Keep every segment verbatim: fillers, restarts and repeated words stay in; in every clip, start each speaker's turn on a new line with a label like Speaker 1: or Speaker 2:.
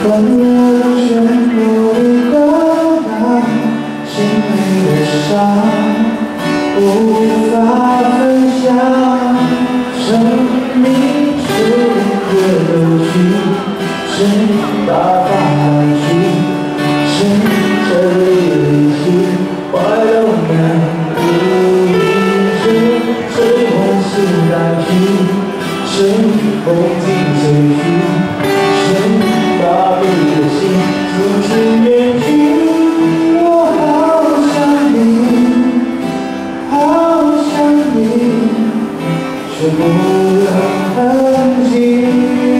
Speaker 1: 温热全部地到达心里的伤，无法分享。生命是个游戏，谁把它来去？谁这里离去？坏都难不理解，谁唤醒来去？谁风景随去？谁把彼的心逐渐远去？我好想你，好想你，却不能痕迹。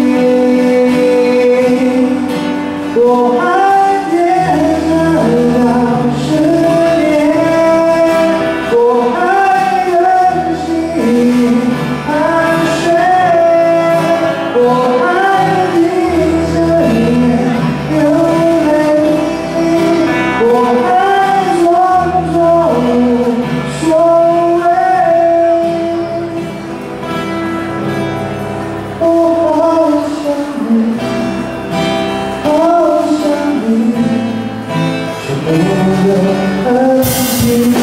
Speaker 1: 我还别这样失眠，我还忍心安睡，我还闭着眼流泪，我还装作无所谓。我好想你，好想你，却不能痕迹。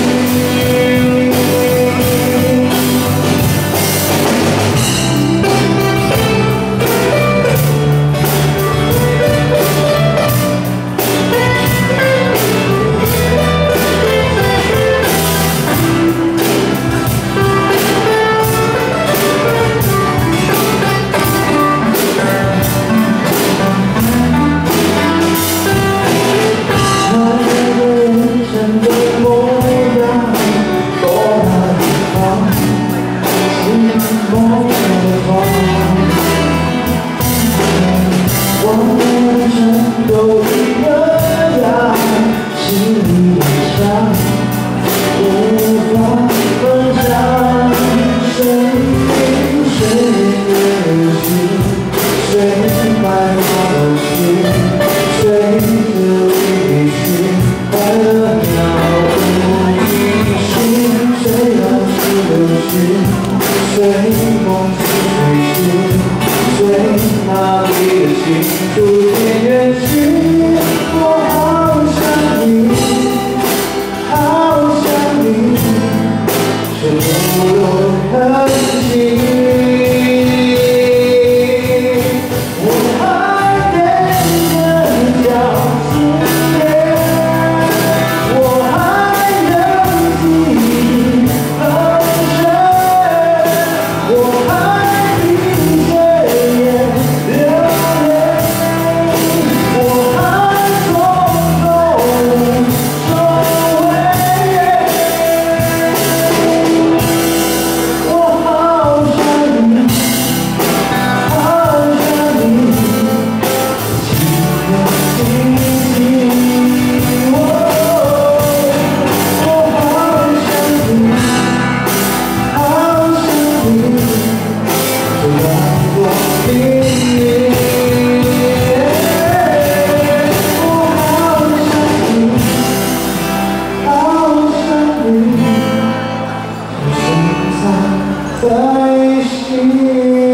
Speaker 1: 都一个样，心里的伤，无法分享。谁离谁离去，谁白发老去，谁就离去，快乐了无音讯，谁让去流去，谁梦去睡去，谁哪里的心逐渐远去。我好想你，好想你，却不能痕迹。我还变得叫思念，我还忍心喝水，我还闭着眼流泪，我还装作无所谓。我好想你，好想你，情有戚戚。我好想你，好想你，就让我听你。我好想你，好想你，就深藏在心。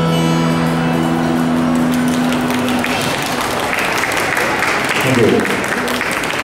Speaker 2: Thank you.